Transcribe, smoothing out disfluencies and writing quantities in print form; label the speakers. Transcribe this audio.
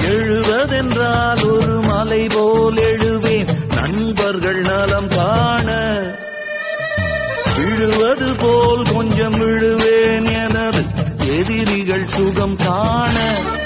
Speaker 1: எழுவதென்றால் ஒரு மலை போல் எழுவேன் நண்பர்கள் நலம் காண. விழுவது போல் கொஞ்சம் விழுவேன் எனது எதிரிகள் சுகம் காண.